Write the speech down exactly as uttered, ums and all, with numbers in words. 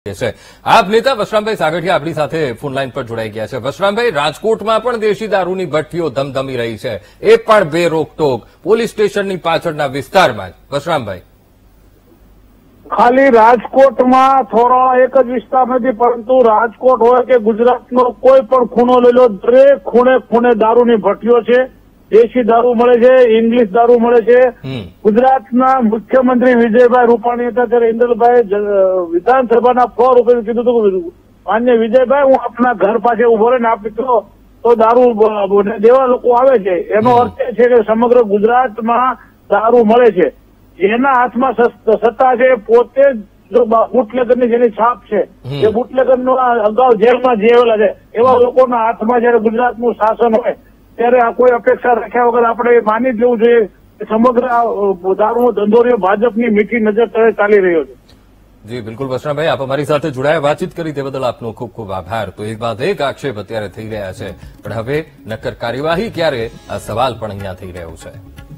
છે આપ નેતા વશરામભાઈ સાગઠિયા આપણી સાથે ફોનલાઈન પર જોડાઈ ગયા છે। વશરામભાઈ, રાજકોટમાં પણ દેશી દારૂની ભઠ્ઠીઓ ધમધમી રહી છે, એ પણ બે રોકટોક પોલીસ સ્ટેશનની પાછળના વિસ્તારમાં જ। વશરામભાઈ, ખાલી રાજકોટમાં થોડા એક જ વિસ્તાર નથી, પરંતુ રાજકોટ હોય કે ગુજરાતનો કોઈ પણ ખૂણો લઈ લો, દરેક ખૂણે ખૂણે દારૂની ભઠ્ઠીઓ છે। દેશી દારૂ મળે છે, ઇંગ્લિશ દારૂ મળે છે। ગુજરાતના મુખ્યમંત્રી વિજયભાઈ રૂપાણી હતા ત્યારે ઇન્દ્રભાઈ વિધાનસભાના ફ્લોર ઉપર કીધું હતું, માન્ય વિજયભાઈ, હું આપના ઘર પાસે ઉભો રહીને આપ મિત્રો તો દારૂ દેવા લોકો આવે છે। એનો અર્થ એ છે કે સમગ્ર ગુજરાતમાં દારૂ મળે છે। જેના હાથમાં સત્તા છે પોતે જો બુટલેગરની જેની છાપ છે, એ બુટલેગરનો અગાઉ જેલમાં જેવેલા છે, એવા લોકોના હાથમાં જયારે ગુજરાતનું શાસન હોય ત્યારે આ કોઈ અપેક્ષા રાખ્યા વગર આપણે માની જ લેવું જોઈએ કે સમગ્ર દારૂનો ધંધો ભાજપની મીઠી નજર તળે ચાલી રહ્યો છે। જી બિલકુલ વશરામભાઈ, આપ અમારી સાથે જોડાયા, વાતચીત કરી તે બદલ આપનો ખૂબ ખૂબ આભાર। તો એક બાદ એક આક્ષેપ અત્યારે થઈ રહ્યા છે, પણ હવે નક્કર કાર્યવાહી ક્યારે, આ સવાલ પણ અહીંયા થઈ રહ્યો છે।